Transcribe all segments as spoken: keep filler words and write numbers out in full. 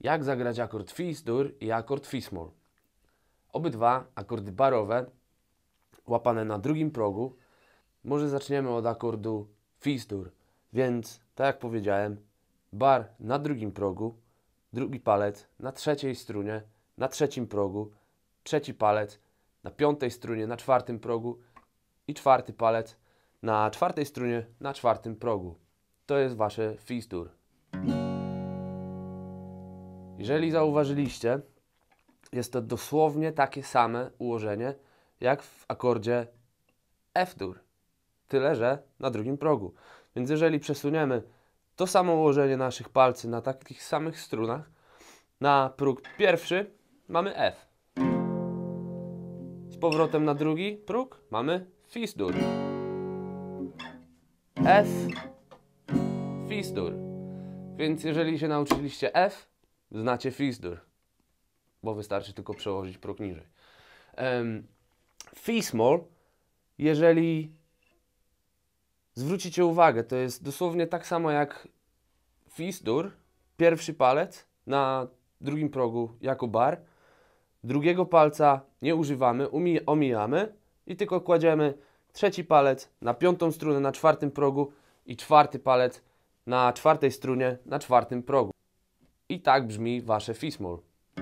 Jak zagrać akord Fis-dur i akord Fis-moll? Obydwa akordy barowe, łapane na drugim progu. Może zaczniemy od akordu Fis-dur. Więc, tak jak powiedziałem, bar na drugim progu, drugi palec na trzeciej strunie, na trzecim progu, trzeci palec na piątej strunie, na czwartym progu i czwarty palec na czwartej strunie, na czwartym progu. To jest wasze Fis-dur. Jeżeli zauważyliście, jest to dosłownie takie same ułożenie jak w akordzie F-dur, tyle że na drugim progu. Więc jeżeli przesuniemy to samo ułożenie naszych palców na takich samych strunach, na próg pierwszy mamy F. Z powrotem na drugi próg mamy Fis-dur. F, Fis-dur. Więc jeżeli się nauczyliście F, znacie Fis-dur, bo wystarczy tylko przełożyć próg niżej. Um, Fis-moll, jeżeli zwrócicie uwagę, to jest dosłownie tak samo jak Fis-dur, pierwszy palec na drugim progu jako bar, drugiego palca nie używamy, omijamy i tylko kładziemy trzeci palec na piątą strunę na czwartym progu i czwarty palec na czwartej strunie na czwartym progu. I tak brzmi wasze Fis-moll.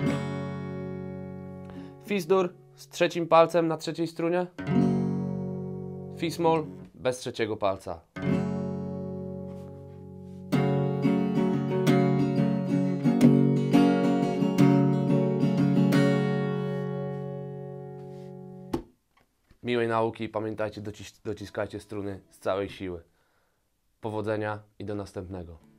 Fis-dur z trzecim palcem na trzeciej strunie, Fis-moll bez trzeciego palca. Miłej nauki i pamiętajcie, docis dociskajcie struny z całej siły. Powodzenia i do następnego.